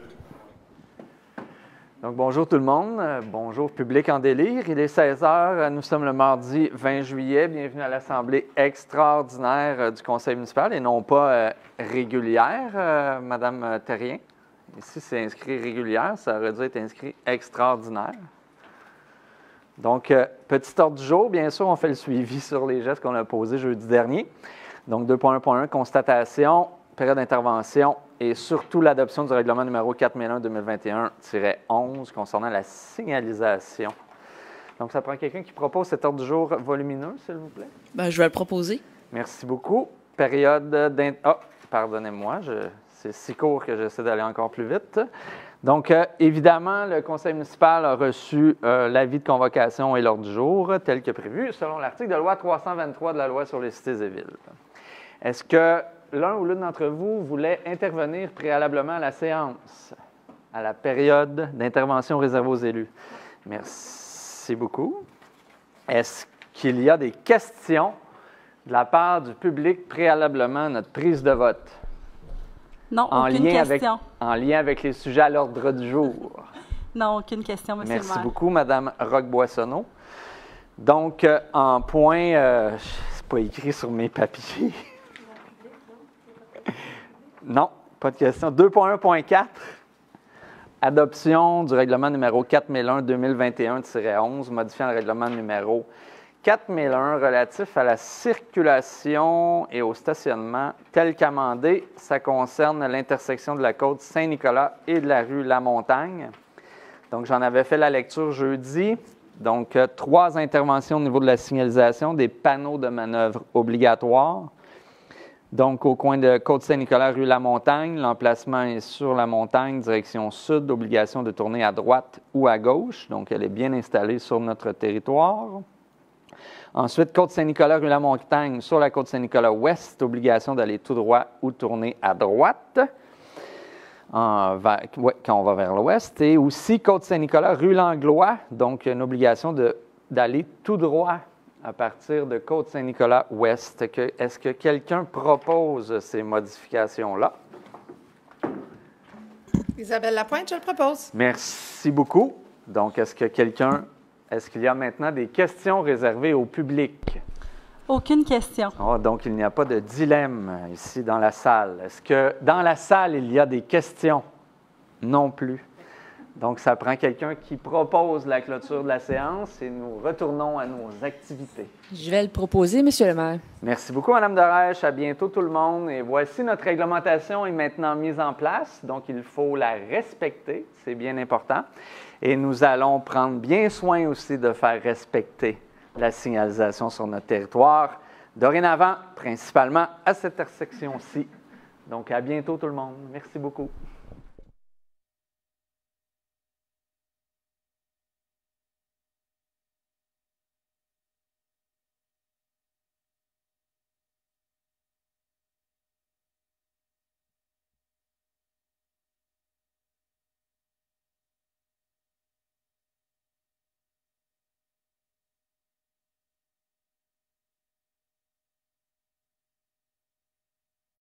Donc, bonjour tout le monde. Bonjour public en délire. Il est 16 h. Nous sommes le mardi 20 juillet. Bienvenue à l'Assemblée extraordinaire du Conseil municipal et non pas régulière, Madame Terrien. Ici, c'est inscrit régulière. Ça aurait dû être inscrit extraordinaire. Donc, petit ordre du jour. Bien sûr, on fait le suivi sur les gestes qu'on a posés jeudi dernier. Donc, 2.1.1, constatation, période d'intervention et surtout l'adoption du règlement numéro 4001-2021-11 concernant la signalisation. Donc, ça prend quelqu'un qui propose cet ordre du jour volumineux, s'il vous plaît? Bien, je vais le proposer. Merci beaucoup. Période pardonnez-moi, c'est si court que j'essaie d'aller encore plus vite. Donc, évidemment, le Conseil municipal a reçu l'avis de convocation et l'ordre du jour, tel que prévu, selon l'article de loi 323 de la Loi sur les cités et villes. Est-ce que l'un ou l'une d'entre vous voulait intervenir préalablement à la séance, à la période d'intervention réservée aux élus? Merci beaucoup. Est-ce qu'il y a des questions de la part du public préalablement à notre prise de vote? Non, aucune question. En lien avec les sujets à l'ordre du jour? Non, aucune question, monsieur le maire. Merci beaucoup, Mme Roque-Boissonneau. Donc, en point, c'est pas écrit sur mes papiers. Non, pas de question. 2.1.4, adoption du règlement numéro 4001-2021-11, modifiant le règlement numéro 4001 relatif à la circulation et au stationnement tel qu'amendé. Ça concerne l'intersection de la côte Saint-Nicolas et de la rue La Montagne. Donc, j'en avais fait la lecture jeudi. Donc, 3 interventions au niveau de la signalisation, des panneaux de manœuvre obligatoires. Donc, au coin de Côte-Saint-Nicolas, rue La Montagne, l'emplacement est sur la montagne, direction sud, obligation de tourner à droite ou à gauche. Donc, elle est bien installée sur notre territoire. Ensuite, Côte-Saint-Nicolas, rue La Montagne, sur la Côte-Saint-Nicolas-Ouest, obligation d'aller tout droit ou tourner à droite quand on va vers l'ouest. Et aussi, Côte-Saint-Nicolas, rue Langlois, donc une obligation d'aller tout droit à partir de Côte-Saint-Nicolas-Ouest. Est-ce que quelqu'un propose ces modifications-là? Isabelle Lapointe, je le propose. Merci beaucoup. Donc, est-ce qu'il y a maintenant des questions réservées au public? Aucune question. Oh, donc, il n'y a pas de dilemme ici dans la salle. Est-ce que dans la salle, il y a des questions? Non plus. Donc, ça prend quelqu'un qui propose la clôture de la séance et nous retournons à nos activités. Je vais le proposer, monsieur le maire. Merci beaucoup, Mme Darèche. À bientôt, tout le monde. Et voici, notre réglementation est maintenant mise en place. Donc, il faut la respecter. C'est bien important. Et nous allons prendre bien soin aussi de faire respecter la signalisation sur notre territoire. Dorénavant, principalement à cette intersection-ci. Donc, à bientôt, tout le monde. Merci beaucoup.